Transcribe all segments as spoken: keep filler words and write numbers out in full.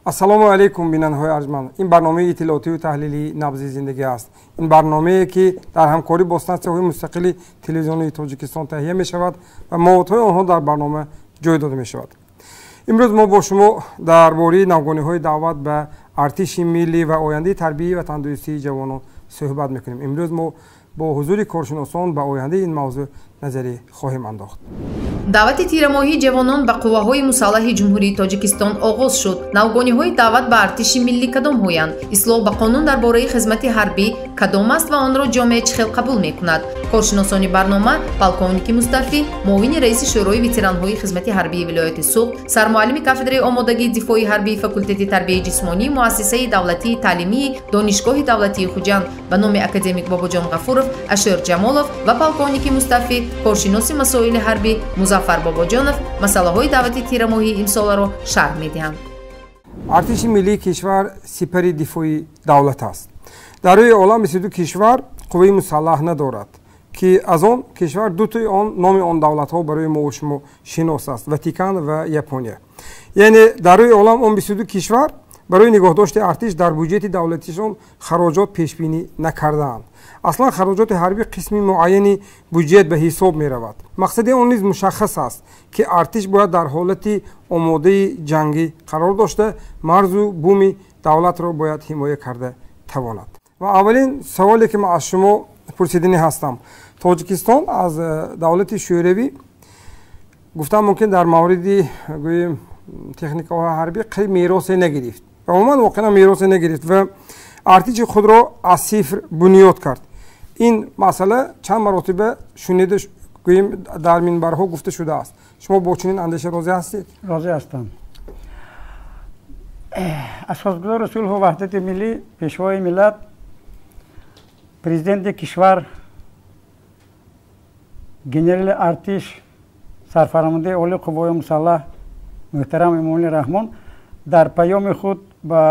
ассалому алайкум бинандаҳои арҷманд. Ин барномаи иттилоотию таҳлилии набзи зиндагӣ аст. Ин барномае ки дар ҳамкорӣ бо стансияҳои мустақили телевизионии Тоҷикистон таҳия мешавад ва маводҳои онҳо дар барнома ҷой дода мешавад. имрӯз мо бо шумо дар бораи навгониҳои даъват ба артиши миллӣ ва ояндаи тарбиявӣ ва тандурустии ҷавонон суҳбат мекунем. имрӯз мо бо ҳузури коршиносон ба ояндаи ин мавзӯъ назарӣ хоҳем андохт. даъвати тирамоҳии ҷавонон ба қувваҳои мусаллаҳи ҷумҳурии Тоҷикистон оғоз шуд. Навгониҳои даъват ба артиши миллӣ кадомҳоянд? Ислоҳ ба қонун дар бораи хизмати ҳарбӣ кадом аст ва онро ҷомеа чӣ хел қабул мекунад? Коршиносони барнома полковники Мустафӣ, муовини раиси шӯрои ветеранҳои хизмати ҳарбии вилояти Суғд, сармуаллими кафедраи омодагии дифои ҳарбии факултети тарбияи ҷисмонии муассисаи давлатии таълимии донишгоҳи давлатии Хуҷанд ба номи академик Бобоҷон Ғафуров, Ашёр Ҷамолов ва полковники Мустафӣ, коршиноси масоили ҳарбӣ Музаффар Бобоҷонов масъалаҳои даъвати тирамоҳии имсоларо шарҳ медиҳанд. артиши миллии кишвар сипари дифои давлат аст. дар рӯи олам бисёр ду кишвар қувваи мусаллаҳ надорад ки аз он кишвар дутои он номи он давлатҳо барои мо шумо шинос аст: Ватикан ва Япония. яъне дар рӯи олам он бисёр ду кишвар барои нигоҳдошти артиш дар бюҷети давлатишон хароҷот пешбинӣ накардаанд. аслан хароҷоти ҳарбӣ қисми муайяни бюҷет ба ҳисоб меравад. мақсади он низ мушаххас аст ки артиш бояд дар ҳолати омодаи ҷангӣ қарор дошта марзу буми давлатро бояд ҳимоя карда тавонад. ва аввалин саволе ки ман аз шумо пурсиданӣ ҳастам: Тоҷикистон аз давлати шӯравӣ гуфтам мумкин дар мавриди гӯем техникаҳои ҳарбӣ қилиб меросе нагирифт. ва умуман воқеан меросе нагирифт ва артиши худро аз сифр бунёд кард. ин масъала чанд маротиба шунида гӯем дар минбарҳо гуфта шудааст. шумо бо чунин андеша розӣ ҳастед? розӣ ҳастам. асосгузори сулҳу ваҳдати миллӣ, пешвои миллат, президенти кишвар, генерали артиш, сарфармондаи оли қувваҳои мусаллаҳ муҳтарам Эмомалӣ Раҳмон дар паёми худ ба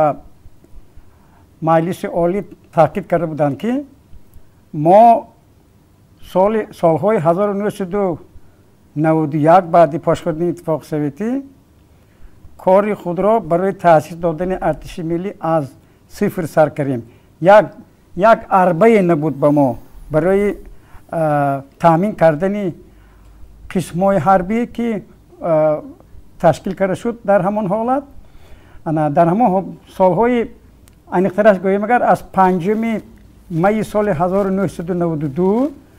маҷлиси олӣ таъкид карда буданд ки мо соли солҳои ҳазору нӯҳсаду наводу як баъди пош шудани иттифоқи советӣ кори худро барои таъсис додани артиши миллӣ аз сифр сар кардем. як як арбае набуд ба мо барои таъмин кардани қисмҳои ҳарбӣ ки ташкил карда шуд дар ҳамон ҳолат. дар ҳамон солҳои айниқтараш гӯем агар аз панҷуми майи соли ҳазору нӯҳсаду наводу ду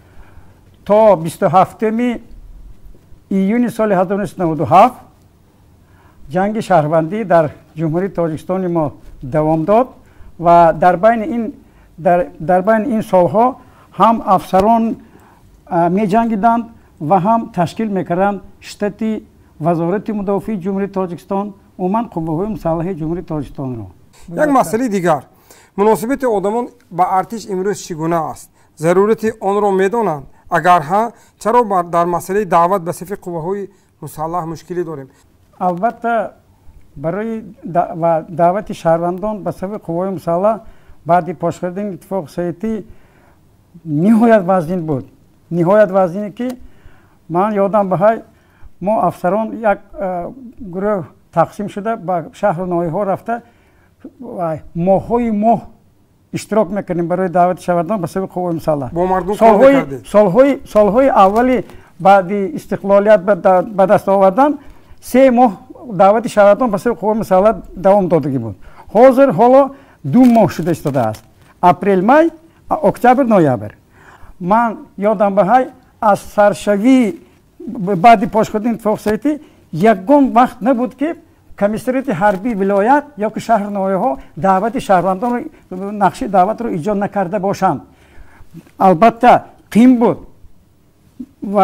то бисту ҳафтуми июни соли ҳазору нӯҳсаду наводу ҳафт ҷанги шаҳрвандӣ дар ҷумҳурии Тоҷикистони мо давом дод ва дар байни ин дар байни ин солҳо ҳам афсарон меҷангиданд ва ҳам ташкил мекарданд штати вазорати мудофии ҷумҳурии Тоҷикистон, умуман қувваҳои мусаллаҳи ҷумҳурии Тоҷикистонро. як масъалаи дигар: муносибати одамон ба артиш имрӯз чӣ гуна аст? зарурати онро медонанд? агар ҳа, чаро дар масъалаи даъват ба сифи қувваҳои мусаллаҳ мушкилӣ дорем? албатта барои даъвати шаҳрвандон ба сифи қувваҳои мусаллаҳ баъди пош кардани иттифоқи советӣ ниҳоят вазнин буд. ниҳоят вазнине ки ман ёдам баҳай мо афсарон як гурӯҳ тақсим шуда ба шаҳру ноҳияҳо рафта моҳҳои моҳ иштирок мекардем барои даъвати шаҳрвандон ба сифи қувваҳои мусаллаҳ. бо мардум кор мекардед? солҳои аввали баъди истиқлолият ба даст овардан се моҳ даъвати шаҳрвандон ба сифи қувваҳои мусаллаҳ давом додагӣ буд. ҳозир ҳоло ду моҳ шуда истодааст: апрел, май, октябр, ноябр. ман ёдам баҳай аз саршавии баъди пош кардани иттифоқи советӣ ягон вақт набуд ки комиссарияти ҳарбии вилоят ё ки шаҳру ноҳияҳо даъвати шаҳрвандонро нақши даъватро иҷод накарда бошанд. албатта қим буд ва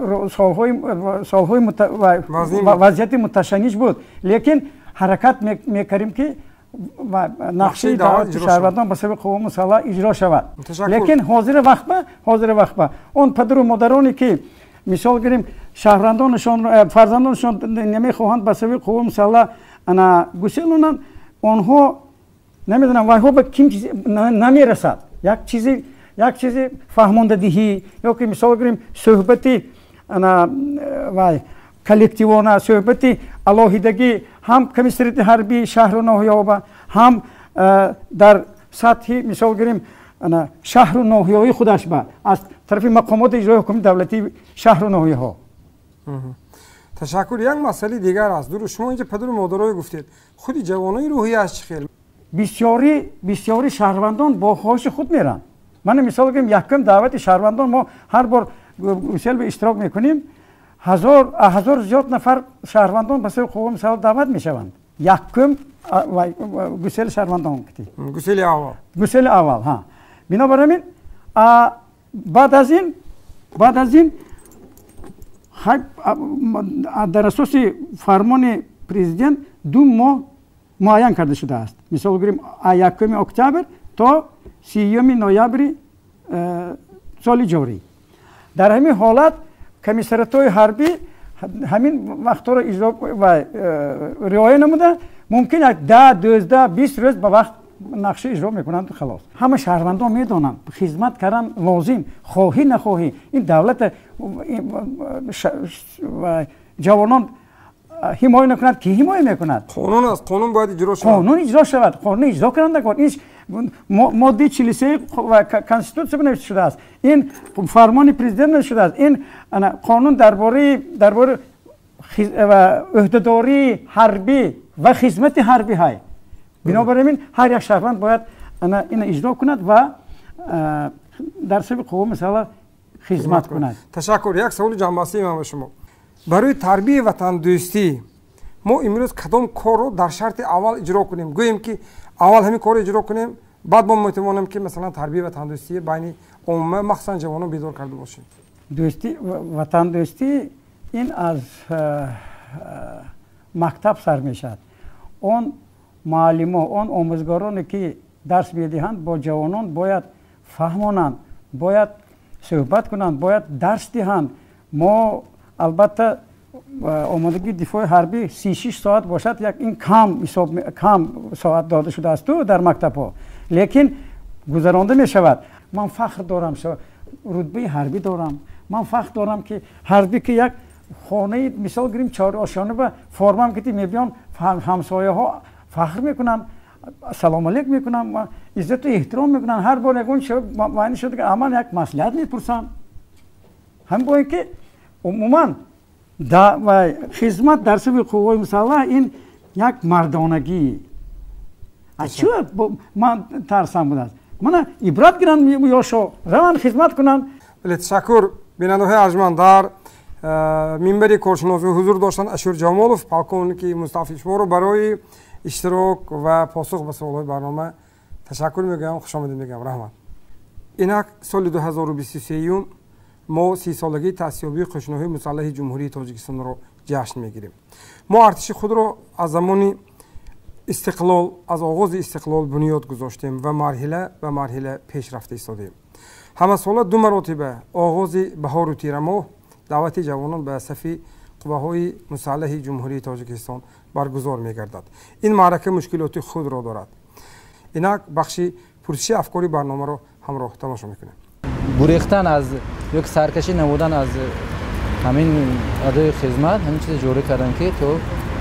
солҳои вазъияти муташанниш буд, лекин ҳаракат мекардем ки нақши даъвати шаҳрвандон ба сифи қувваҳои мусаллаҳ иҷро шавад. лекин ҳозира вақт ҳозира вақт ба он падару модароне ки мисол гирем шаҳрвандонашон фарзандонашон намехоҳанд ба сифи қувваҳои мусаллаҳ ана гуселонанд, онҳо намедонам вайҳо ба ким намерасад. як чизи як чизи фаҳмондадиҳӣ ё ки мисол гирем суҳбати ана вай коллективона صحبتی алоҳидагӣ ҳам комиссариати ҳарбии шаҳру ноҳиёба ҳам дар сатҳи мисол гирем шаҳру ноҳиёи худаш ба аз тарафи мақомоти иҷрои ҳукуми давлатии шаҳру ноҳияҳо. ташаккур. як масъалаи дигар аст. дуруст, шумо инҷа падару модарҳое гуфтед, худи ҷавонои рӯҳияаш чӣ хел? бисёри бисёри шаҳрвандон бо хоҳиши худ меранд. ман мисол гирем якум даъвати шаҳрвандон мо ҳар бор брюссел ба иштирок мекунем, ҳазор ҳазор зиёд нафар шаҳрвандон ба сои қувваи мусаллаҳ даъват мешаванд. якум гусели шаҳрвандон гусели аввал гусели аввал ҳа. бинобар ҳамин баъд аз ин баъд аз ин дар асоси фармони президент ду моҳ муайян карда шудааст. мисол гирем якуми октябр то сиюми ноябри соли ҷорӣ. дар ҳамин ҳолат комиссариатҳои ҳарбӣ ҳамин вақтҳоро иҷро ва риоя намуда мумкин як да дузда бист рӯз ба вақт нақша иҷро мекунанд халос. ҳама шаҳрвандон медонанд хизмат кардан лозим, хоҳӣ нахоҳӣ. ин давлата ҷавонон ҳимоя накунад, ки ҳимоя мекунад? қонун аст, қонун бояд иҷро шавад. қонун иҷро шавад, қонун иҷро карандагон. ин моддаи чилу се конститутсия навишта шудааст. ин фармони президент навишта шудааст. ин қонун дарбораи дарбораи ӯҳдадории ҳарбӣ ва хизмати ҳарбӣ ҳай. бинобар ин ҳар як шаҳрванд бояд ина иҷро кунад ва дар саби қувваи мусаллаҳ хизмат кунад. ташаккур. як саволи ҷанббастии ман ба шумо. барои тарбияи ватандӯстӣ мо имрӯз кадом корро дар шарти аввал иҷро кунем? гӯем ки аввал ҳамин корро иҷро кунем, баъд мо метавонем ки масалан тарбияи ватандӯстӣ байни умма махсусан ҷавонон бедор карда бошем. дӯстӣ ватандӯстӣ ин аз мактаб сар мешавад. он муаллимо, он омӯзгороне ки дарс медиҳанд бо ҷавонон бояд фаҳмонанд, бояд суҳбат кунанд, бояд дарс диҳанд. мо албатта омодагии дифои ҳарбӣ си шиш соат бошад, як ин кам ҳисоб кам соат дода шудаасту дар мактабҳо, лекин гузаронда мешавад. ман фахр дорам, рутбаи ҳарбӣ дорам. ман фахр дорам ки ҳарбӣ ки як хонаи мисол гирем чорошона ба формам ки мебиён ҳамсояҳо фахр мекунанд, салом алейк мекунанд, иззату эҳтиром мекунанд. ҳар бор ягон майни шуда ки аман як маслиҳат мепурсанд. ҳамин бо ин ки умуман хизмат дар саби қувваи мусаллаҳ ин як мардонагӣ. аз чӣ ман тарсам будааст? мана ибрат гиранд ёшо раванд хизмат кунанд. бале, ташаккур. бинандаҳои арҷманд, дар минбари коршиносӣ ҳузур доштанд Ашур Ҷамолов, полковники муставфи. шуморо барои иштирок ва посух ба суолҳои барнома ташаккур мегӯям, хушомадед мегӯям. раҳмат. инак соли ду ҳазору бисту сеюм мо сисолагии таъсисёбии қӯшноҳои мусаллаҳи ҷумҳурии Тоҷикистонро ҷашн мегирем. мо артиши худро аз замони истиқлол, аз оғози истиқлол бунёд гузоштем ва марҳила ба марҳила пешрафта истодем. ҳамасола ду маротиба оғози баҳору тирамоҳ даъвати ҷавонон ба сафи қувваҳои мусаллаҳи ҷумҳурии Тоҷикистон баргузор мегардад. ин маърака мушкилоти худро дорад. инак бахши пурсиши афкори барномаро ҳамроҳ тамошо мекунем. гурехтан аз ёки саркашӣ намудан аз ҳамин адои хизмат ҳамин чизе ҷорӣ кардан ки то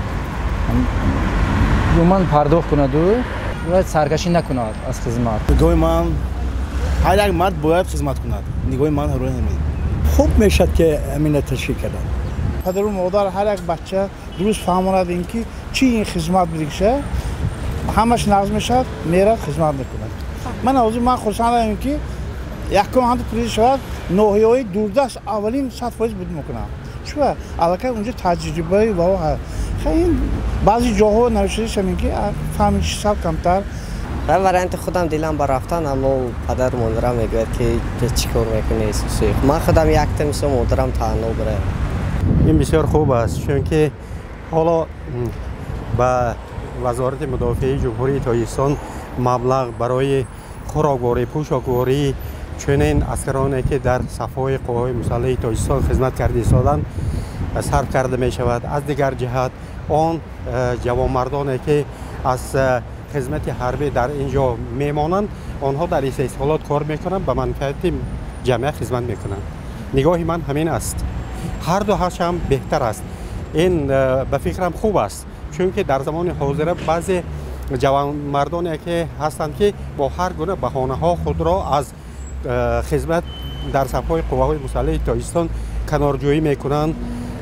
умуман пардохт кунаду ва саркашӣ накунад аз хизмат. нигоҳи ман ҳар як мард бояд хизмат кунад. нигоҳи ман ҳарон ҳамин хуб мешад ки ҳамина ташкил кардан. падару модар ҳар як бача дуруст фаҳмонад ин ки чӣ ин хизмат бирикша ҳамаш нағз мешавад, мерад хизмат мекунад. ман ҳозир ман хурсандам ин ки якум ҳамд призид шавад ноҳияҳои дурдаст аввалин сад фоиз буд мекунам. чуа аллакай унҷо таҷрибаи вао ҳаст. хеле баъзи ҷоҳо навиштаишам ин ки фаҳми сад камтар. ва варианти худам дилам ба рафтан, аммо падару модарам мегӯяд ки чӣ кор мекунӣ. ман худам яктам мисол модарам таъно бира. ин бисёр хуб аст, чунки ҳоло ба вазорати мудофиаи ҷумҳурии Тоҷикистон маблағ барои хӯрокворӣ, пӯшокворӣ чунин аскароне ки дар сафҳои қувваҳои мусаллаҳи Тоҷикистон хизмат карда истоданд сарф карда мешавад. аз дигар ҷиҳат он ҷавонмардоне ки аз хизмати ҳарбӣ дар ин ҷо мемонанд, онҳо дар истеҳсолот кор мекунанд, ба манфиати ҷамъият хизмат мекунанд. нигоҳи ман ҳамин аст. ҳар ду ҳашам беҳтар аст. این به فکرم خوب است، چون که در زمان حاضر بعضی جوانمردانی که هستند که با هر گونه بهانه ها خود را از خدمت در صفهای قواهای مسلح تاجیکستان کنارجویی میکنند.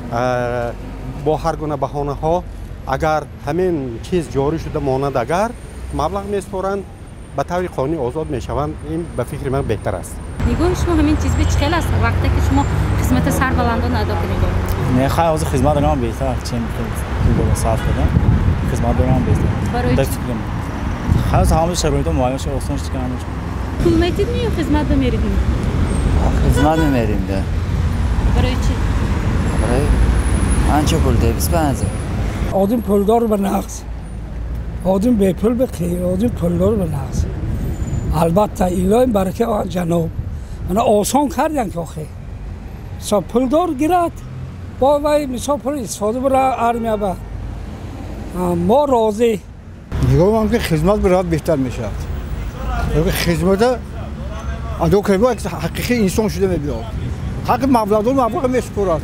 با هر گونه بهانه ها اگر همین چیز جاری شده ماند اگر مبلغ میسپارند به طور قانونی آزاد میشوند. این به فکر من بهتر است. نگاه شما همین چیز به چخیل است وقتی که شما خدمت سربلندان ادا کنید. نه خیلی از خدمت دارم بهتر چه میکنم صرف کردم خدمت دارم بهتر. برای چی؟ خیلی از همه شرایط معین شده آسانش کنم. پول میتید می یا خدمت بمیرید؟ خدمت بمیریم ده. برای چی؟ برای آنچه پول ده بیست پنجه. آدم پولدار به نقص، آدم به پول بخیر، آدم پولدار به نقص. البته ایلای برکه جناب من آسان کردن که آخه مثلا پولدار گیرد با وی مثلا پول استفاده برای ارمیه با ما راضی. نگاه من که خدمت برای بهتر میشه. خدمت ادو که حقیقی انسان شده میبیاد. حق مبلغ دور مبلغ میسپارد.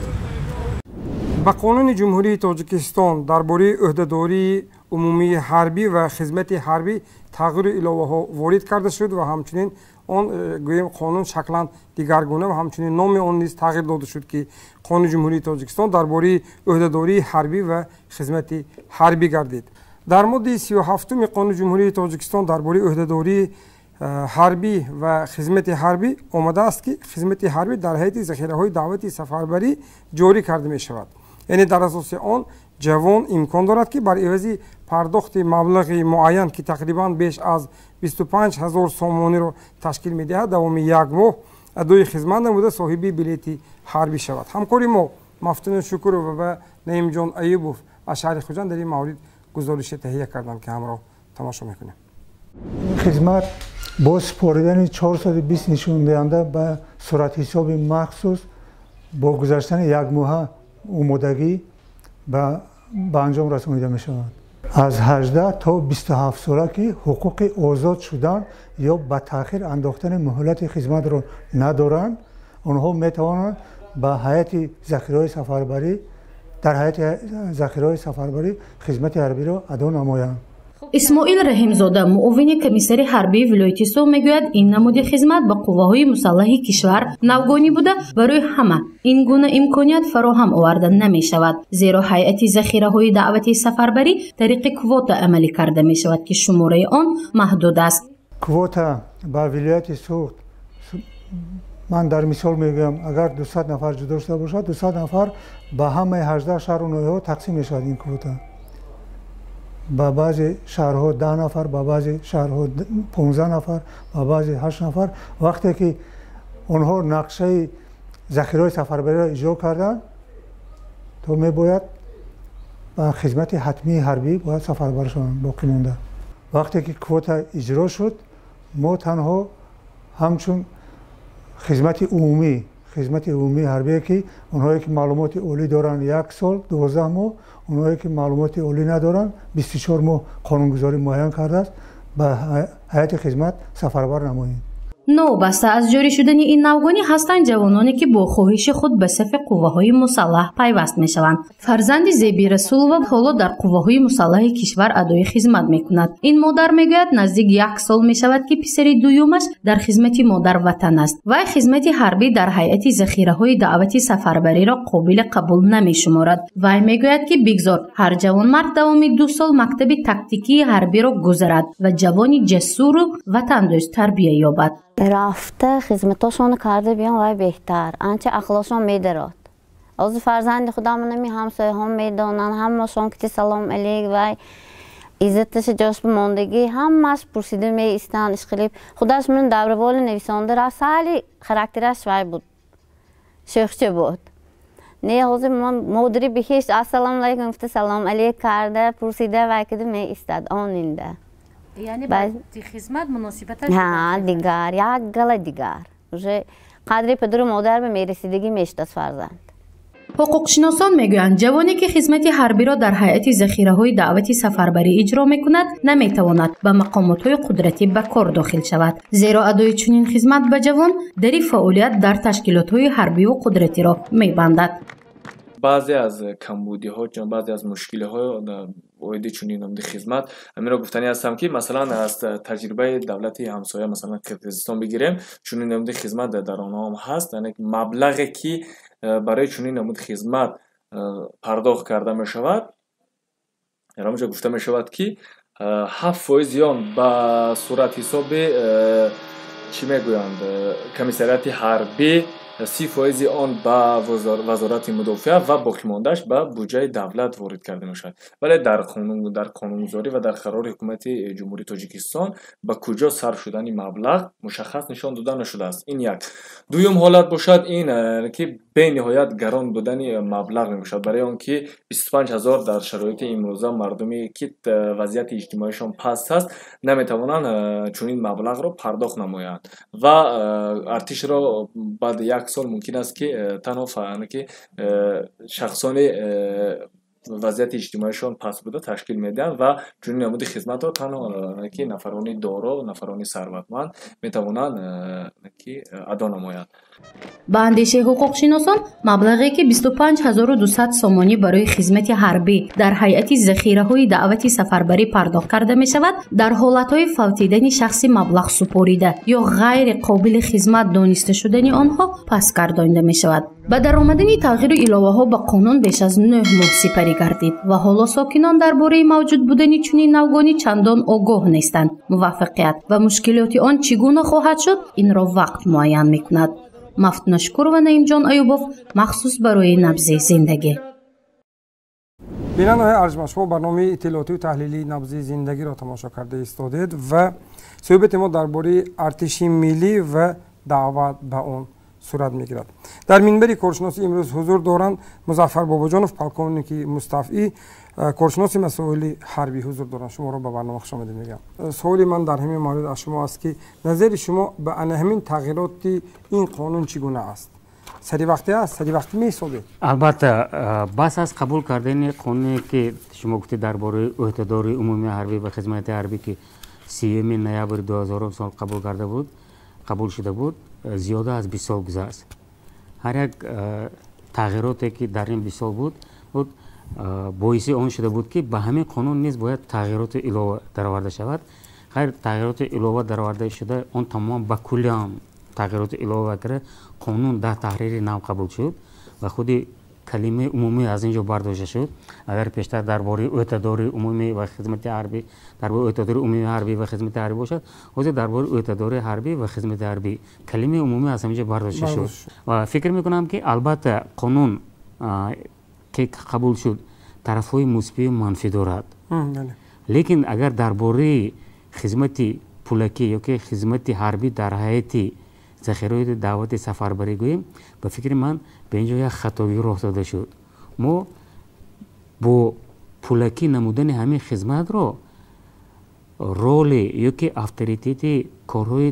با قانون جمهوری تاجیکستان درباره عهدهداری عمومی حربی و خدمت حربی تغییر الهه ها وارد کرده شد و همچنین آن گویم قانون شکلا دیگرگونه و همچنین نام آن نیز تغییر داده شد که قانون جمهوری تاجیکستان درباره عهدهداری حربی و خدمت حربی گردید. در ماده سی و هفتم قانون جمهوری تاجیکستان درباره عهدهداری حربی و خدمت حربی آمده است که خدمت حربی در حیث ذخیره های دعوتی سفربری جاری کرده می شود. یعنی در اساس آن جوان امکان دارد که بر عوض پرداخت مبلغ معین که تقریبا بیش از بیست و پنج هزار سامانی را تشکیل می دهد دوام یک ماه ادای خدمت نموده صاحب بلیت حربی شود. همکاری ما مفتون شکر و به نعیم جان ایوبوف از شهر خوجند در این مورد گزارش تهیه کردند که همراه تماشا میکنیم. خدمت با سپاریدن چهارصد و بیست نشون دهنده به صورت حساب مخصوص با گذشتن یک ماه آمادگی به به انجام رسانیده می شود. از هجده تا بیست و هفت ساله که حقوق آزاد شدن یا به تأخیر انداختن مهلت خدمت را ندارند، آنها می توانند به هیئت ذخیره سفربری در هیئت ذخیره سفربری خدمت حربی را ادا نمایند. اسماعیل رحیمزاده معاون کمیسر حربی ولایت سو میگوید این نمود خدمت به قواهای مسلح کشور نوگانی بوده برای همه این گونه امکانیت فراهم آورده نمی شود، زیرا هیئت ذخیره های دعوتی سفربری طریق کوتا عملی کرده می شود که شماره آن محدود است. کوتا به ولایت سو من در مثال میگم اگر دویست نفر جدا داشته باشد دویست نفر به همه هجده شهر و ناحیه تقسیم می شود. این کوتا با بعضی شهرها ده نفر، با بعضی شهرها پانزده نفر، با بعضی هشت نفر. وقتی که آنها نقشه ذخیره سفربری را اجرا کردند تو می باید با خدمت حتمی حربی باید سفربر شوند باقی مونده. وقتی که کوتا اجرا شد ما تنها همچون خدمت عمومی خدمت عمومی حربی که اونهایی که معلومات عالی دارن یک سال دوازده ماه، اونهایی که معلومات عالی ندارن بیست و چهار ماه قانونگذاری معین کرده است به هیئت خدمت سفربر نمایید. نوبسته از جاری شدن این نوگانی هستند جوانانی که با خواهش خود به صف قواهای مسلح پیوست می شوند. فرزند زیبی رسولова حالا در قواهای مسلح کشور ادای خدمت می کند. این مادر می گوید نزدیک یک سال می شود که پسر دویمش در خدمت مادر وطن است و خدمت حربی در هیئت ذخیره های دعوتی سفربری را قابل قبول نمی شمارد. و می گوید که بگذار هر جوان مرد دوام دو سال مکتب تاکتیکی حربی را گذرد و جوانی جسور و وطن دوست تربیت یابد. رفته خدمتاشون کرده بیان وای بهتر آنچه اخلاقشون میدارد از فرزند خودم نمی همسایه هم میدانن همشون که سلام علیک وای عزتش جاش بماندگی همش پرسیده می استان اشکالی خودش من دبیربان نویسنده را سالی خاراکترش وای بود شیخچه بود نه حاضر من مدری بهش السلام علیکم گفته سلام علیک کرده پرسیده وای که می استاد آنینده یعنی با خدمت مناسبتش ها دیگر یک گله دیگر уже قدر پدر و مادر به میرسیدگی میشناسد فرزند. حقوق شناسان میگویند جوانی که خدمت حربی را در هیئت ذخیره های دعوتی سفربری اجرا میکند نمیتواند به مقامات های قدرتی به کار داخل شود، زیرا ادای چنین خدمت به جوان در فعالیت در تشکیلات های حربی و قدرتی را میبندد. баъзе аз камбудиҳо баъзе аз мушкилиҳо оиди чунин намуди хизмат амиро гуфтанӣ ҳастам ки масалан аз таҷрибаи давлати ҳамсоя масалан қирғизистон бигирем чунин намуди хизмат дар онҳо ҳаст яъне маблағе ки барои чунин намуди хизмат пардохт карда мешавад ҳамаҷо гуфта мешавад ки ҳафт фоизи он ба сурат ҳисоби чӣ мегӯянд комиссарияти ҳарбӣ си фоизи он ба вазорати мудофиа ва боқимондааш ба буҷаи давлат ворид карда мешавад вале дар дар қонунгузорӣ ва дар қарори ҳукумати ҷумҳурии тоҷикистон ба куҷо сарф шудани маблағ мушаххас нишон дода нашудааст. Ин як. Дуюм ҳолат бошад ин ки бениҳоят гарон будани маблағ мебошад барои он ки бисту панҷ ҳазор дар шароити имрӯза мардуме ки вазъияти иҷтимоиашон паст ҳаст наметавонанд чунин маблағро пардохт намоянд ва артишро баъди як сол мумкин аст ки танҳо ки шахсони вазъияти иҷтимоиашон паст буда ташкил медиҳанд ва чунин намуди хизматро танҳо ки нафарони доро нафарони сарватманд метавонанд ки адо намоянд. ба андешаи ҳуқуқшиносон маблағе ки бисту панҷ ҳазору дусад сомонӣ барои хизмати ҳарбӣ дар ҳайати захираҳои даъвати сафарбарӣ пардохт карда мешавад дар ҳолатҳои фавтидани шахси маблағ супорида ё ғайри қобили хизмат дониста шудани онҳо паст гардонида мешавад. ба даромадани тағйиру иловаҳо ба қонун беш аз нӯҳ моҳ сипарӣ гардид ва ҳоло сокинон дар бораи мавҷуд будани чунин навгонӣ чандон огоҳ нестанд. муваффақият ва мушкилоти он чӣ гуна хоҳад шуд инро вақт муайян мекунад. мафтуна шукурова, Наимҷон Аюбов, махсус барои набзи зиндагӣ. бинандаҳои арҷманд, шумо барномаи иттилоотию таҳлилии набзи зиндагиро тамошо карда истодед ва суҳбати мо дар бораи артиши миллӣ ва даъват ба он сурат мегирад. дар минбари коршиносӣ имрӯз ҳузур доранд Музаффар Бобоҷонов, полковники мустафӣ, коршиноси масоили ҳарбӣ ҳузур доранд. шуморо ба барнома хушомадед мегӯям. суоли ман дар ҳамин маврид аз шумо аст ки назари шумо ба ана ҳамин тағйироти ин қонун чӣ гуна аст? саривақтӣ аст? саривақтӣ меҳисобед? албатта бас аз қабул кардани қонуне ки шумо гуфтед дар бораи ӯҳдадори умумии ҳарбӣ ва хизмати ҳарбӣ ки сеюми ноябри дуҳазорум сол қабул карда буд қабул шуда буд зиёда аз бист сол гузашт. ҳар як тағйироте ки дар ин бист сол буд буд боиси он шуда буд ки ба ҳамин қонун низ бояд тағйироти илова дароварда шавад. хайр тағйироти илова дароварда шуда он тамом ба куллиам тағйироти илова кара қонун дар таҳрири нав қабул шуд ва худи калимаи умумӣ аз ин ҷо бардошта шуд. агар пештар дар бораи ӯҳдадори умумӣ ва хизмати ҳарбӣ дар бораи ӯҳдадори умумии ҳарбӣ ва хизмати ҳарбӣ бошад ҳозир дар бораи ӯҳдадори ҳарбӣ ва хизмати ҳарбӣ калимаи умумӣ аз ҳамин ҷо бардошта шуд ва фикр мекунам ки албатта қонун ки қабул шуд тарафҳои мусбию манфӣ дорад. лекин агар дар бораи хизмати пулакӣ ёки хизмати ҳарбӣ дар ҳайати захираҳои даъвати сафарбарӣ гӯем ба фикри ман ба ин ҷо як хатогӣ роҳ дода шуд. мо бо пулакӣ намудани ҳамин хизматро роли ёки авторитети корҳои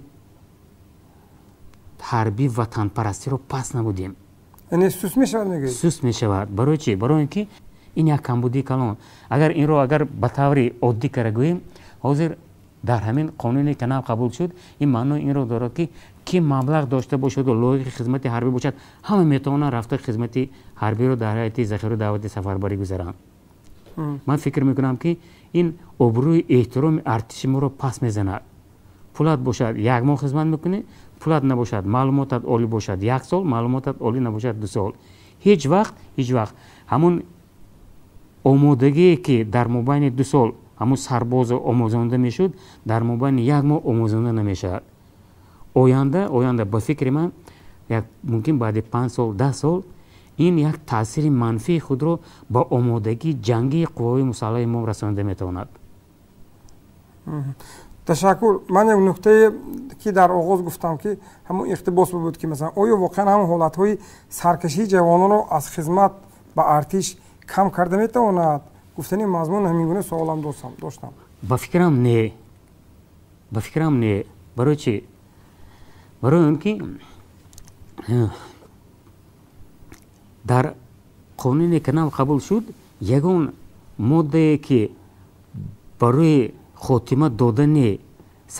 ҳарбӣ ватанпарастиро паст намудем. яъне суст мешавад мегӯед? суст мешавад. барои чӣ? барои ин ки ин як камбудии калон. агар инро агар ба таври оддӣ кара гӯем ҳозир дар ҳамин қонуне ки нав қабул шуд ин маънои инро дорад ки ки маблағ дошта бошаду лоиқи хизмати ҳарбӣ бошад ҳама метавонанд рафта хизмати ҳарбиро дар ҳайати захираи даъвати сафарбарӣ гузаранд. ман фикр мекунам ки ин обрӯи эҳтироми артиши моро пас мезанад. пулат бошад як моҳ хизмат мекунӣ, пулат набошад маълумотат олӣ бошад як сол, маълумотат олӣ набошад ду сол. ҳеҷ вақт ҳеҷ вақт ҳамун омодагие ки дар мобайни ду сол ҳамун сарбозо омӯзонда мешуд дар мобайни як моҳ омӯзонда намешавад. оянда оянда ба фикри ман як мумкин баъди панҷ сол даҳ сол ин як таъсири манфии худро ба омодагии ҷангии қувваҳои мусаллаҳи мо расонида метавонад. ташаккур. ман як нуқтае ки дар оғоз гуфтам ки ҳамун иқтибос буд ки масалан оё воқеан ҳамун ҳолатҳои саркашии ҷавононро аз хизмат ба артиш кам карда метавонад? гуфтани мазмун ҳамин гуна суолам доштам. ба фикрам не. ба фикрам не. барои чӣ? барои он ки дар қонуне ки нав қабул шуд ягон моддае ки барои хотима додани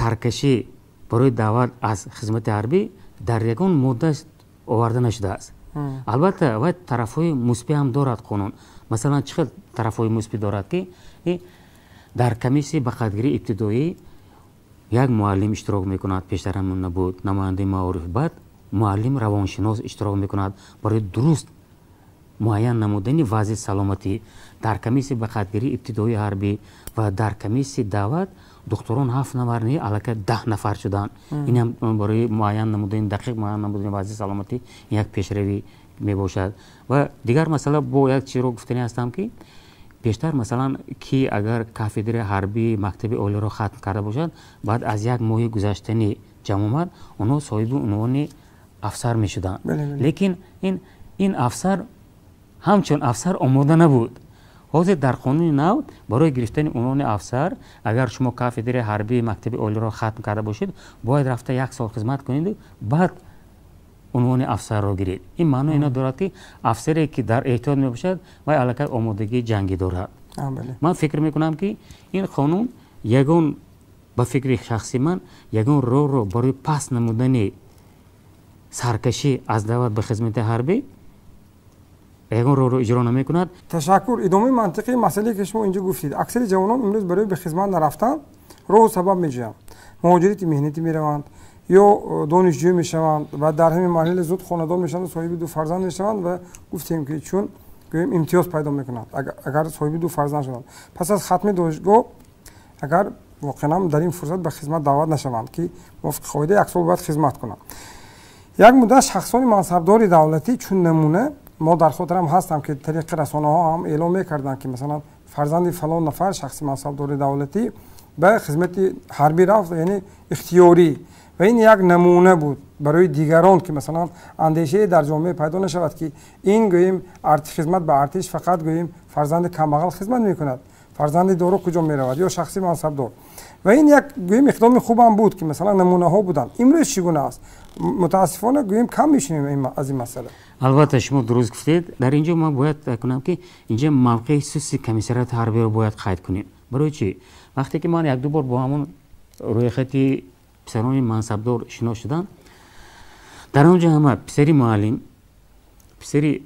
саркашӣ барои даъват аз хизмати ҳарбӣ дар ягон модда оварда нашудааст. البته باید طرفهای مثبت هم دارد قانون. مثلا چقدر طرفهای مثبت دارد که در کمیسیون بخشگیری ابتدایی یک معلم اشتراک میکند، پیشتر هم نبود، نماینده معارف. بعد معلم روانشناس اشتراک میکند برای درست معین نمودن وضع سلامتی. در کمیسیون بخشگیری ابتدایی حربی و در کمیسیون دعوت دکتران هفت نفر نه الکی ده نفر شدند. این هم برای معین نمودن دقیق معین نمودن وضع سلامتی یک پیشروی می باشد. و دیگر مسئله با یک چیز رو گفتنی هستم که بیشتر مثلا کی اگر کافدر حربی مکتب اولی رو ختم کرده باشد، بعد از یک ماه گذشتنی جمع آمد اونها صاحب عنوان افسر می شدند. لیکن این این افسر همچون افسر آماده نبود. حاضر در قانون نو برای گرفتن عنوان افسر اگر شما کافدر حربی مکتب اولی رو ختم کرده باشید باید رفته یک سال خدمت کنید بعد عنوان افسر رو گیرید. این معنی اینا دارد که افسری که در احتیاط می باشد و الکی آمادگی جنگی دارد. من فکر می کنم که این قانون یگان به فکر شخصی من یگان رو رو برای پس نمودن سرکشی از دعوت به خدمت حربی یگان رو رو اجرا نمی کند. تشکر. ادامه منطقی مسئله که شما اینجا گفتید اکثر جوانان امروز برای به خدمت نرفتن رو سبب می جویند. مهاجرت مهنتی می روند یا دانشجو می شوند و در همین مرحله زود خانه‌دار می شوند و صاحب دو فرزند می شوند و گفتیم که چون گویم امتیاز پیدا می کنند اگر صاحب دو فرزند شوند پس از ختم دانشگاه اگر واقعا در این فرصت به خدمت دعوت نشوند که وفق قاعده یک سال باید خدمت کنند. یک مدت شخصان منصبدار دولتی چون نمونه ما در خاطرم هستم که طریق رسانه ها هم اعلام میکردن که مثلا فرزند فلان نفر شخص منصبدار دولتی به خدمت حربی رفت، یعنی اختیاری، و این یک نمونه بود برای دیگران که مثلا اندیشه در جامعه پیدا نشود که این گوییم خدمت به ارتش فقط گوییم فرزند کمبغل خدمت میکند، فرزند دارو کجا میرود یا شخصی منصبدار. و این یک گوییم اقدام خوب هم بود که مثلا نمونه ها بودن. امروز چگونه است؟ متاسفانه گوییم کم میشنیم از این مسئله. البته شما درست گفتید. در اینجا ما باید کنم که اینجا موقع خصوصی کمیسریات حربی رو باید قید کنیم. برای چی؟ وقتی که من یک دو بار با همون روی خطی پسران منصبدار شنا شدن، در اونجا همه پسری معلم، پسری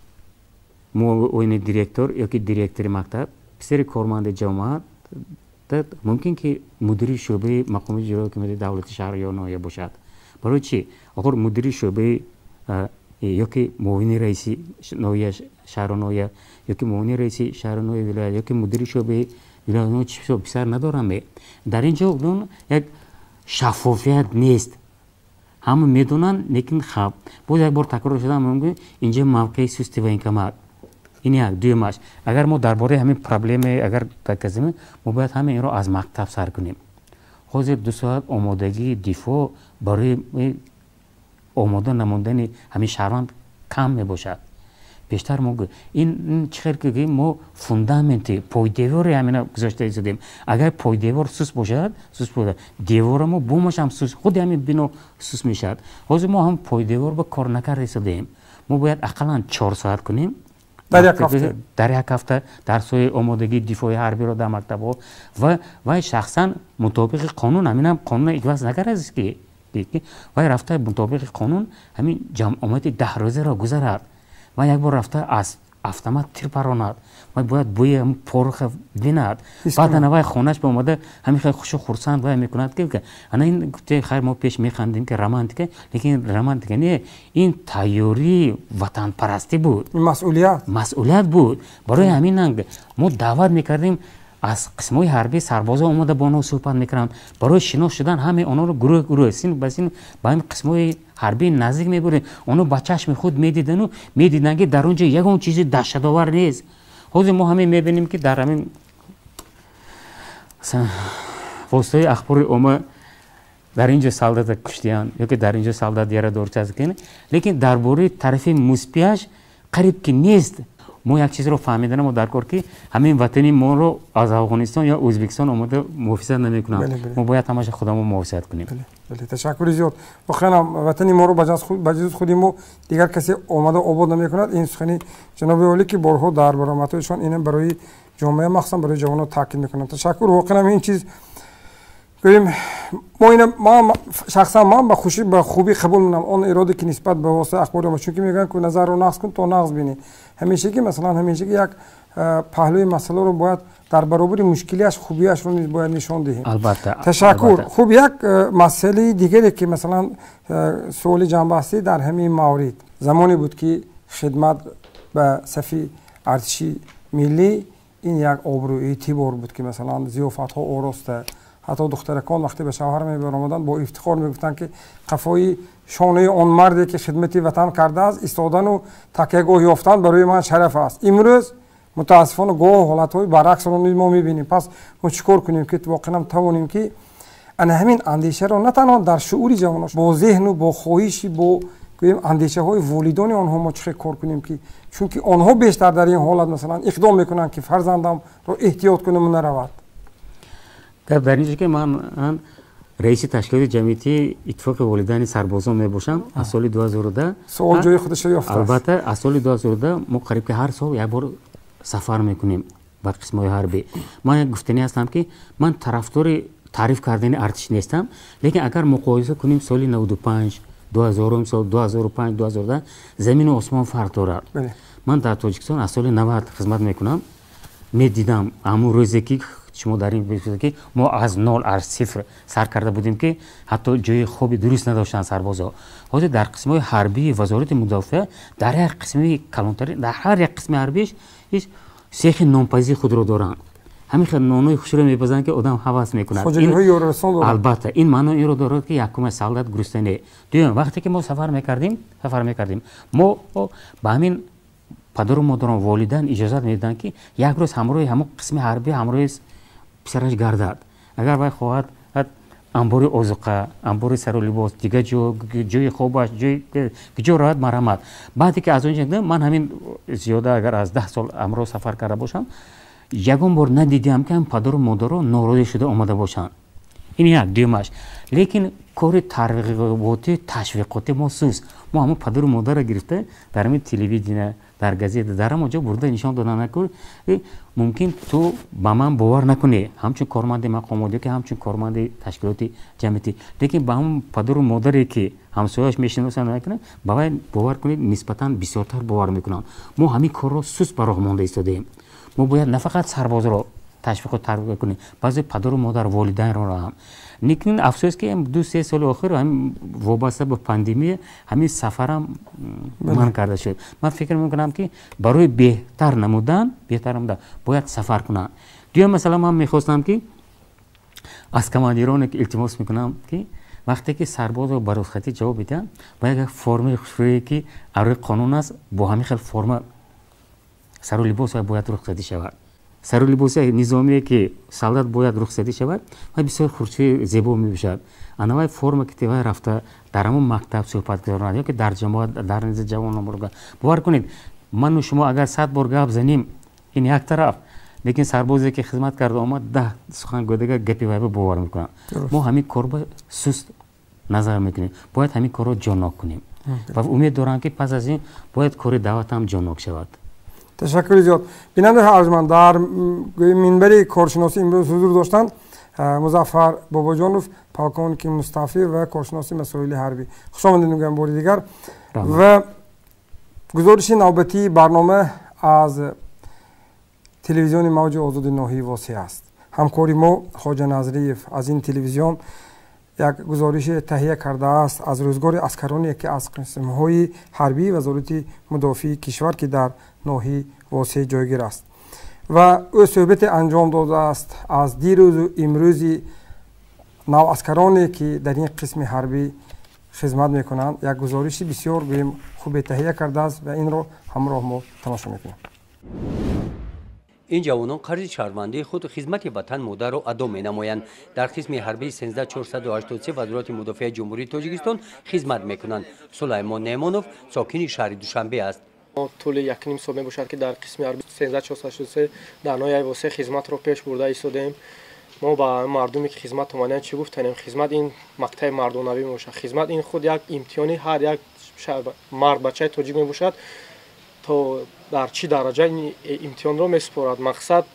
معاون دیرکتور یا که دیرکتور مکتب، پسری کارمند جامعه، ممکن که مدیر شعبه مقام اجرایی کمیته دولت شهر یا نایب باشد. برای چی؟ اگر مدیر شعبه یا که معاون رئیس نایب شهر و نایب یا که معاون رئیس شهر و نایب ولایت یا که مدیر شعبه ولایت چیزا بسیار ندارم. در اینجا یک شفافیت نیست. همه میدونن لیکن خب باز یک بار تکرار شده میگم اینجا موقع سستی و اینکمات. این یک دومش اگر ما درباره همین پرابلم اگر تکزیم ما باید همه این رو از مکتب سر کنیم. حاضر دو ساعت آمادگی دفاع برای آماده نموندن همین شهروند کم می باشد. بیشتر ما این چخیر که ما فوندامنتی پای دیوار همین گذاشته ایستادیم. اگر پای دیوار سوس باشد سوس باشد دیوار ما بومش هم سوس خود همین بنا سوس میشد. حاضر ما هم پای دیوار به کار نکرده ایستادیم. ما باید اقلا چهار ساعت کنیم. در یک هفته در یک هفته درس‌های آمادگی دفاعی حربی رو در مکتب‌ها و و شخصا مطابق قانون همین هم قانون اجواز نکرده است که و رفته مطابق قانون همین جمعیت ده روزه را گذرد و یک بار رفته از автомат تیر پراند و باید بوی هم پرخ بیند بعد نوای خونش به اومده همین خیلی خوش و خرسند و میکند که انا این گفته خیر ما پیش میخندیم که رمانتیکه لیکن رمانتیکه نه این تیاری وطن پرستی بود مسئولیت مسئولیت بود برای همین ما دعوت میکردیم از قسمای حربی سربازا اومده با اونا صحبت میکردن برای شنا شدن همه اونا رو گروه گروه سین بسین با این قسمای حربی نزدیک میبرن اونا با چشم خود میدیدن و میدیدن که در اونجا یگان چیزی دهشت‌آور نیست. خود ما همه میبینیم که در همین واسطه اخبار عمومی در اینجا سالدات کشتیان یا که در اینجا سالدات یاره دورچه کنه لیکن درباره طرف مثبتش قریب که نیست. ما یک چیز رو فهمیدن ما در کار که همین وطنی ما رو از افغانستان یا ازبکستان اومده محافظت نمیکنن. ما باید همش خودمون محافظت کنیم. بله بله تشکر زیاد. واقعا وطنی ما رو بجز خود بجز خودی ما دیگر کسی اومده آباد نمیکند. این سخنی جناب ولی که بارها در برآمدشان اینم برای جامعه مخصوصا برای جوانان تاکید میکنن. تشکر. واقعا این چیز گوییم ما این ما شخصا من به خوشی به خوبی قبول میکنم اون اراده که نسبت به واسه اخبار ما، چون که میگن که نظر رو نقص کن تو نقص بینی. همیشه که مثلا همیشه که یک پهلوی مسئله رو باید در برابر مشکلیش خوبیش رو باید نشان دهیم. البته. تشکر. البته. خوب یک مسئله دیگری که مثلا سوال جنبستی در همین مورد زمانی بود که خدمت به صفی ارتشی ملی این یک آبرو اعتبار بود که مثلا ضیافت ها آراسته، حتی دخترکان وقتی به شوهر می برآمدند با افتخار میگفتند که قفای شانه آن مردی که خدمت وطن کرده است ایستادن و تکیهگاه یافتن برای من شرف است. امروز متاسفانه گاه حالت‌های برعکس رو ما می‌بینیم. پس ما چیکار کنیم که واقعا توانیم که ان همین اندیشه رو نه تنها در شعور جوانان با ذهن و با خواهش با گویم اندیشه های والدان آنها ما چه کار کنیم که چون که آنها بیشتر در این حالت مثلا اقدام میکنن که فرزندم رو احتیاط کنه و نرود. در اینجا که من رئیس تشکیلات جمعیتی اتفاق والدین سربازان می باشم از سال دو هزار و ده. سوال جای خودش یافته است. البته از سال دو هزار و ده ما قریب که هر سال یک بار سفر میکنیم به قسمت حربی. من یک گفتنی هستم که من طرفدار تعریف کردن ارتش نیستم، لیکن اگر مقایسه کنیم سال نود و پنج دو هزار سال دو هزار و پنج دو هزار و ده زمین و آسمان فرق دارد. من در تاجیکستان از سال نود خدمت میکنم، میدیدم همون روزی که شما در این بگید که ما از نول از صفر سر کرده بودیم که حتی جای خوبی درست نداشتن سربازا. حاضر در قسمت حربی وزارت مدافع در هر قسمت کلانتری در هر یک قسم حربیش هیچ سیخ نامپذیر خود رو دارن. همین خیلی نانوی خوش رو میپزن که آدم حواس میکنه. البته این معنی این رو دارد که یکم سالت گرسنه. دوم وقتی که ما سفر میکردیم سفر میکردیم ما با همین پدر و مادران والدین اجازه میدادن که یک روز همراه همون قسم حربی همراه پسرش گردد. اگر وای خواهد انبار آذوقه، انبار سر و لباس، دیگه جو جای خوابش، جای جو راحت مرحمت. بعدی که از اونجا من همین زیاده اگر از ده سال امروز سفر کرده باشم یکم بار ندیدم که هم پدر و مادر رو ناراضی شده آمده باشن. این یک دیمش. لیکن کار ترغیباتی تشویقاتی ما سوز ما همون پدر و مادر گرفته در همین تلویزیون در گازیت در اونجا برده نشان دادن نکن ممکن تو با من باور نکنی همچون کارمند مقاماتی که همچون کارمند تشکیلات جمعیتی، لیکن با هم پدر و مادری که همسایه‌اش میشناسن نکنه باور باور کنید نسبتاً بسیارتر باور میکنن. ما همین کار رو سوس برای مانده ایستادیم. ما باید نه فقط سرباز رو تشویق و ترغیب کنیم، بعضی پدر و مادر والدین رو هم. لیکن افسوس که دو سه سال آخر هم وابسته به پاندمی همین سفرم من کرده شد. من فکر میکنم که برای بهتر نمودن بهتر نمودن باید سفر کنم. دیگه مثلا من میخواستم که از کماندیران که التماس میکنم که وقتی که سرباز و برخطی جواب بدن باید یک فرم خوشی که برای قانون است با همین خیلی فرم سر و لباس باید رخصتی شود. سر و لباس نظامی که سالات باید رخصتی شود و بسیار خوشی زیبا میباشد. انواع فرم که تیوای رفته در همون مکتب صحبت کردن یا که در جماعت در نزد جوانان مرگا باور کنید من و شما اگر صد بار گپ زنیم این یک طرف، لیکن سربازی که خدمت کرده آمد ده سخن گفته گپی وای باور میکنن. ما همین کار با سست نظر میکنیم، باید همین کار رو جانک کنیم و امید دارم که پس از این باید کار دعوت هم جانک شود. تشکر زیاد. بیننده ارجمند در منبر کارشناسی امروز حضور داشتند مظفر باباجانوف پاکان که مصطفی و کارشناسی مسائل حربی. خوش آمدید میگم بار دیگر. و گزارش نوبتی برنامه از تلویزیون موج آزاد ناحیه واسع است. همکاری ما خواجه نظریف از این تلویزیون یک گزارش تهیه کرده است از روزگار اسکرانی که از قسم‌های حربی وزارت مدافع کشور که در ناحیه واسع جایگیر است و او صحبت انجام داده است از دیروز و امروزی نو اسکرانی که در این قسم حربی خدمت میکنند. یک گزارش بسیار خوب تهیه کرده است و این رو همراه ما تماشا میکنیم. این جوانان قرض شهروندی خود خدمت وطن مادر را ادا می‌نمایند. در قسم حربی سیزده هزار چهارصد و هشتاد و سه وزارت مدافع جمهوری تاجیکستان خدمت می‌کنند. سلیمان نیمانوف ساکن شهر دوشنبه است. طول یک نیم سال می‌باشد که در قسم حربی سیزده هزار چهارصد و هشتاد و سه در ناحیه واسع خدمت را پیش برده ایستادیم. ما با مردمی که خدمت اومدن چی گفتیم؟ خدمت این مقطع مردانوی میباشد. خدمت این خود یک امتحانی هر یک مرد بچه تاجیک میباشد تا در چی درجه این امتحان را میسپارد. مقصد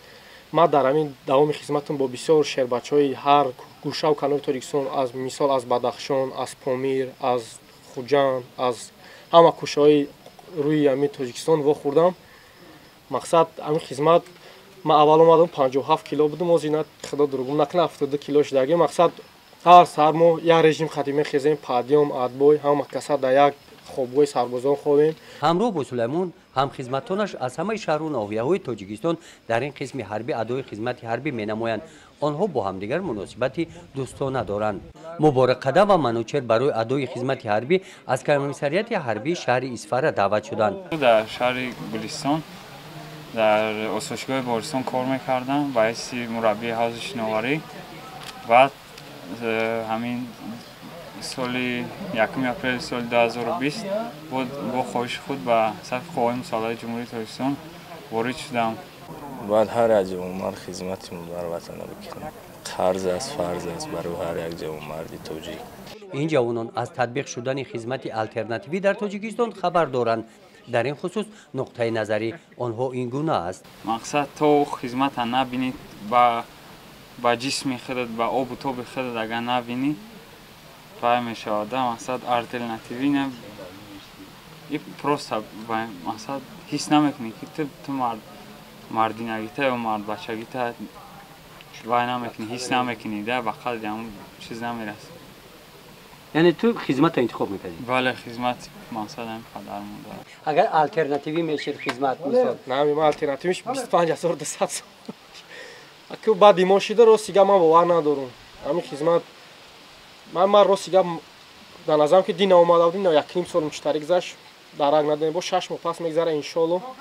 ма дар ҳамин давоми хизматам бо бисёр шербачаҳои ҳар гӯшаву канори Тоҷикистон, аз мисол аз Бадахшон, аз Помир, аз Хуҷанд, аз ҳама кӯчаҳои рӯи ҳамин Тоҷикистон вохӯрдам. мақсад ҳамин хизмат ма аввал омадам панҷоҳу ҳафт кило будам, оз ина худо дурӯғ накунад ҳафтоду кило шудагӣ. мақсад ҳар сар мо як режим хати мехезем, падём, адбой, ҳама каса дар як хобгоҳи сарбозон хобем. ҳамроҳ бо Сулаймон ҳамхизматонаш аз ҳамаи шаҳру навҳияҳои Тоҷикистон дар ин қисми ҳарбӣ адои хизмати ҳарбӣ менамоянд. онҳо бо ҳамдигар муносибати дӯстона доранд. муборакқада ва манӯчер барои адои хизмати ҳарбӣ аз комиссарияти ҳарбии шаҳри Исфара даъват шуданд. дар шаҳри Гулистон дар осошгоҳи Бористон кор мекардам ба ҳайси мураббии ҳавзи шиноварӣ. баъд ҳамин соли якуми апрели соли ду ҳазору бист бо хоҳиши худ ба сафи қувваҳои мусаллаҳаи ҷумҳурии Тоҷикистон ворид шудам. باید هر یک جوانمرد خدمتی بر وطن بکنه. قرض است، فرض است برای هر یک جوانمرد توجیه. این جوانان از تطبیق شدن خدمت آلترناتیوی در تاجیکستان خبر دارند. در این خصوص نقطه نظری آنها این گونه است. مقصد تو خدمت نبینید با با جسم خودت، با آب و تاب خودت اگر نبینی پای میشود. مقصد آلترناتیوی نه این پروسه مقصد حس نمیکنی که تو تو مرد مردینگیته و مرد بچگیته وای نمیکنی، حس نمیکنی، ده به قلب هم چیز نمیرسه. یعنی تو خدمت انتخاب میکنی؟ بله خدمت مقصد هم قدر مونده. اگر آلترناتیوی میشه خدمت مثلا نه ما آلترناتیویش بیست و پنج هزار و دویست سوم. اگه بعد دیماشیده رو سیگا من باور ندارم. همین خدمت من من رو سیگا در نظرم که دین اومده بودیم نه یک نیم سال مشترک گذشت درک نداریم با شش ماه پس میگذره ان شاء الله.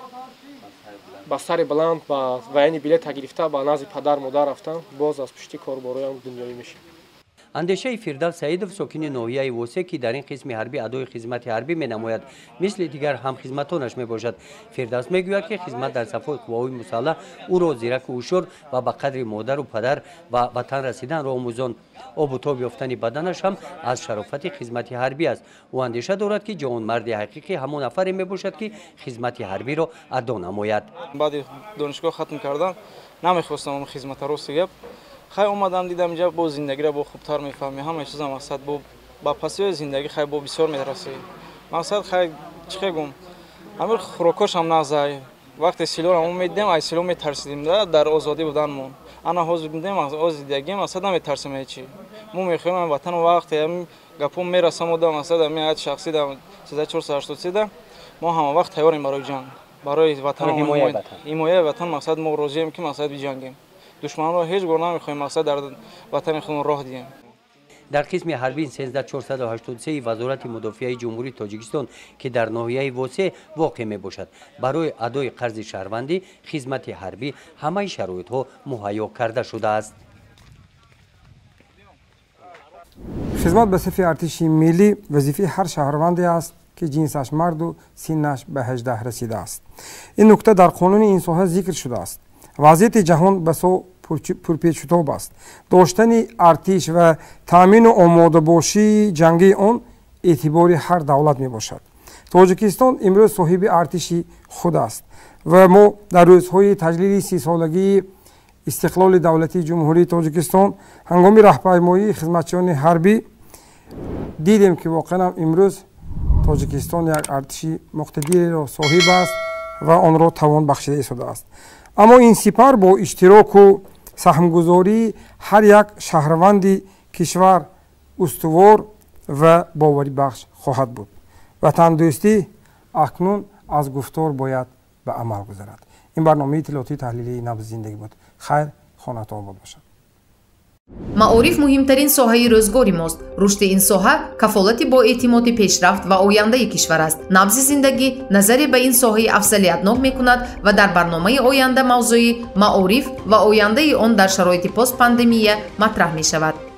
با سر بلند با وایانی بلیط گرفته با نزد پدر مادر رفتم باز از پشتی کاربرایم دنیایی میشه. اندیشه فردوس سعیدов ساکن ناحیه وسه که در این قسم حربی ادای خدمت حربی مینماید مثل دیگر هم خدمتانش میباشد. فردوس میگوید که خدمت در صفهای قوای مسلح او را زیرک و هوشیار و به قدر مادر و پدر و وطن رسیدن را آموزاند. آب و تاب یافتن بدنش هم از شرافت خدمت حربی است. او اندیشه دارد که جوانمرد حقیقی همون نفری میباشد که خدمت حربی را ادا نماید. بعد دانشگاه ختم کردن نمیخواستم خدمت رو سیگم. خیلی اومدم دیدم اینجا با زندگی را با خوبتر میفهمی. همه چیز مقصد با با پسیو زندگی خیلی با بسیار میرسی. مقصد خیلی چه گم امیر خوراکش هم نزای. وقتی سیلو رو میدیم ای سیلو میترسیدیم در آزادی بودنمون. انا حاضر بودیم از زندگی مقصد نمیترسیم هیچی. مو میخوایم وطن وقتی هم گپم میرسم و دام مقصد میاد شخصی دام سه هزار و چهارصد و هشتاد و سه ما هم وقت تیاریم برای جنگ. برای وطن حمایت وطن مقصد ما روزیم که مقصد بجنگیم. دشمن را هیچ گونه نمیخوایم مقصد در وطن خودمون راه دیم. در قسم حربی سه هزار و چهارصد و هشتاد و سه وزارت مدافعه جمهوری تاجیکستان که در ناحیه وسه واقع می باشد برای ادای قرض شهروندی خدمت حربی همه شرایط ها مهیا کرده شده است. خدمت به صف ارتش ملی وظیفه هر شهروندی است که جنسش مرد و سنش به هجده رسیده است. این نکته در قانون این ساحه ذکر شده است. وضعیت جهان بسو پرپیچ‌وتاب است. داشتن ارتش و تامین و آماده باشی جنگی آن اعتبار هر دولت می باشد. تاجیکستان امروز صاحب ارتشی خود است و ما در روزهای تجلیل سی سالگی استقلال دولتی جمهوری تاجیکستان هنگام راهپیمایی خدمتچیان حربی دیدیم که واقعا امروز تاجیکستان یک ارتشی مقتدر را صاحب است و آن را توان بخشیده شده است. اما این سپر با اشتراک و سهمگذاری هر یک شهروند کشور استوار و باوری بخش خواهد بود. وطن دوستی اکنون از گفتار باید به عمل گذارد. این برنامه اطلاعاتی تحلیلی نبض زندگی بود. خیر خانتان آباد باشد. маориф муҳимтарин соҳаи рӯзгори мост. рушди ин соҳа кафолати боэътимоди пешрафт ва ояндаи кишвар аст. набзи зиндагӣ назаре ба ин соҳаи афзалиятнок мекунад ва дар барномаи оянда мавзӯи маориф ва ояндаи он дар шароити постпандемия матраҳ мешавад.